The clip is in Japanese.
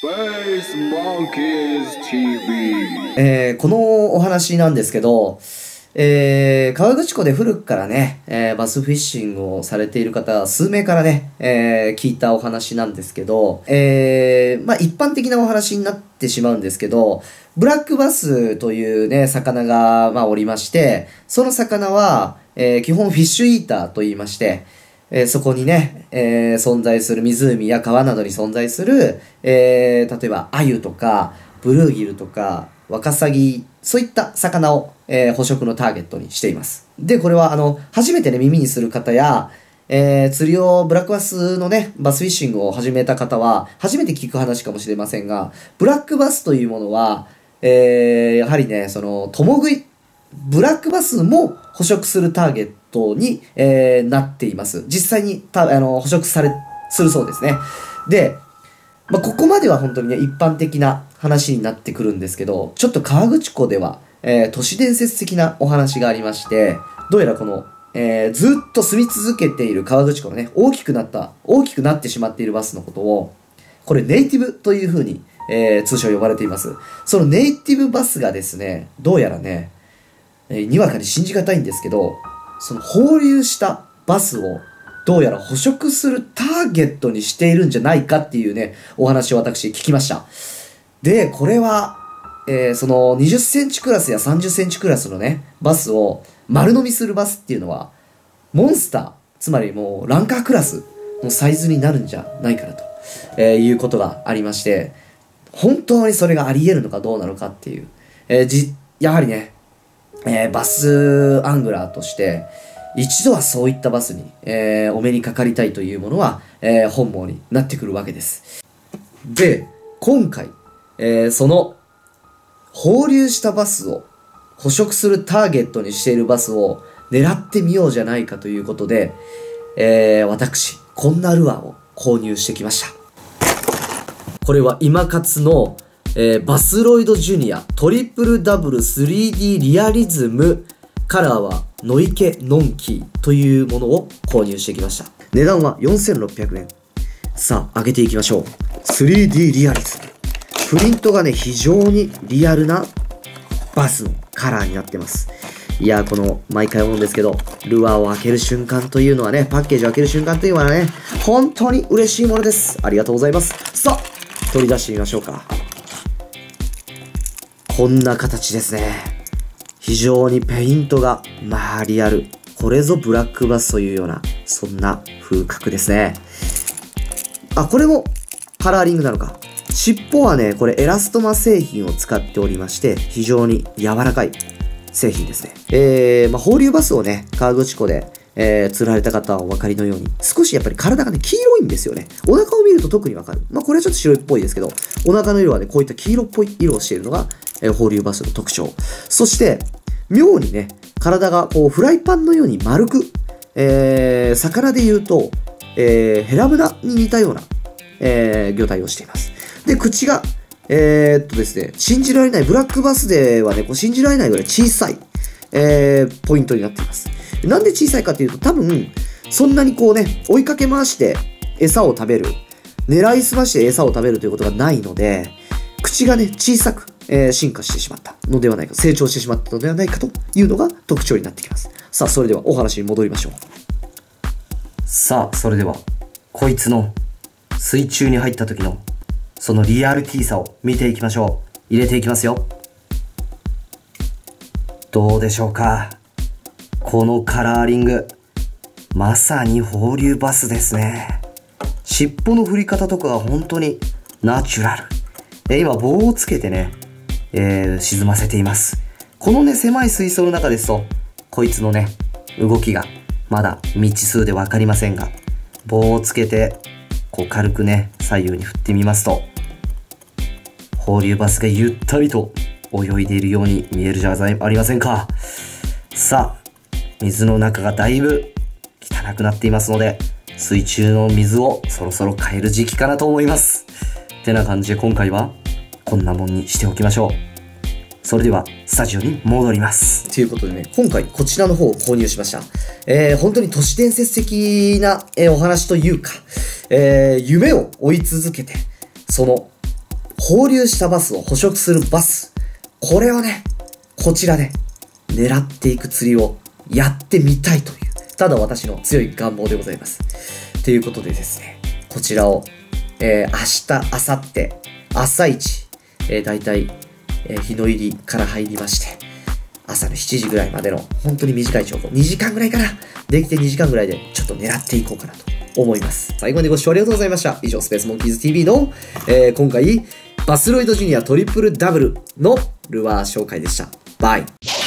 Space Monkeys TV。 このお話なんですけど、河口湖で古くからね、バスフィッシングをされている方数名からね、聞いたお話なんですけど、一般的なお話になってしまうんですけど、ブラックバスというね、魚が、おりまして、その魚は、基本フィッシュイーターと言いまして、そこにね、存在する湖や川などに存在する、例えばアユとかブルーギルとかワカサギ、そういった魚を、捕食のターゲットにしています。で、これは初めてね耳にする方や、釣りをブラックバスのねバスフィッシングを始めた方は初めて聞く話かもしれませんが、ブラックバスというものは、やはりねその共食い、ブラックバスも捕食するターゲットに、なっています。実際に捕食するそうですね。で、ここまでは本当にね一般的な話になってくるんですけど、ちょっと河口湖では、都市伝説的なお話がありまして、どうやらこの、ずっと住み続けている河口湖のね大きくなってしまっているバスのことを、これネイティブというふうに、通称呼ばれています。そのネイティブバスがですね、どうやらね、にわかに信じがたいんですけど、その放流したバスをどうやら捕食するターゲットにしているんじゃないかっていうねお話を私聞きました。で、これは、その20センチクラスや30センチクラスのねバスを丸飲みするバスっていうのはモンスター、つまりもうランカークラスのサイズになるんじゃないかなと、いうことがありまして、本当にそれがあり得るのかどうなのかっていう、やはりねバスアングラーとして一度はそういったバスに、お目にかかりたいというものは、本望になってくるわけです。で、今回、その放流したバスを捕食するターゲットにしているバスを狙ってみようじゃないかということで、私こんなルアーを購入してきました。これは今活のバスロイドジュニアトリプルダブル 3D リアリズム、カラーはノイケノンキーというものを購入してきました。値段は4600円。さあ、上げていきましょう。 3D リアリズム、プリントがね非常にリアルなバスのカラーになってます。いやー、この毎回思うんですけど、ルアーを開ける瞬間というのはね、パッケージを開ける瞬間というのはね、本当に嬉しいものです。ありがとうございます。さあ、取り出してみましょうか。こんな形ですね。非常にペイントがリアル。これぞブラックバスというようなそんな風格ですね。あ、これもカラーリングなのか。尻尾はねこれエラストマ製品を使っておりまして、非常に柔らかい製品ですね。放流バスをね河口湖で釣られた方はお分かりのように、少しやっぱり体がね黄色いんですよね。お腹を見ると特に分かる。これはちょっと白いっぽいですけど、お腹の色はねこういった黄色っぽい色をしているのが、放流バスの特徴。そして妙にね体がこうフライパンのように丸く、魚で言うと、ヘラブナに似たような、魚体をしています。で、口がですね、信じられない、ブラックバスではねこう信じられないぐらい小さい、ポイントになっています。なんで小さいかというと、多分そんなにこうね追いかけ回して餌を食べる、狙いすまして餌を食べるということがないので、口がね小さく、進化してしまったのではないか、成長してしまったのではないかというのが特徴になってきます。さあ、それではお話に戻りましょう。さあ、それではこいつの水中に入った時のそのリアルティさを見ていきましょう。入れていきますよ。どうでしょうか。このカラーリング、まさに放流バスですね。尻尾の振り方とかが本当にナチュラル。今棒をつけてね、沈ませています。このね狭い水槽の中ですとこいつのね動きがまだ未知数で分かりませんが、棒をつけてこう軽くね左右に振ってみますと、放流バスがゆったりと泳いでいるように見えるじゃありませんか。さあ、水の中がだいぶ汚くなっていますので、水中の水をそろそろ変える時期かなと思います。ってな感じで今回はこんなもんにしておきましょう。それではスタジオに戻ります。ということでね、今回こちらの方を購入しました。本当に都市伝説的な、お話というか、夢を追い続けて、その放流したバスを捕食するバス。これをね、こちらで狙っていく釣りをやってみたいという、ただ私の強い願望でございます。ということでですね、こちらを、明日、明後日、朝一、だいたい、日の入りから入りまして、朝の7時ぐらいまでの本当に短い情報、2時間ぐらいかな。できて2時間ぐらいでちょっと狙っていこうかなと思います。最後までご視聴ありがとうございました。以上、スペースモンキーズ TV の、今回、バスロイドジュニアトリプルダブルのルアー紹介でした。バイ。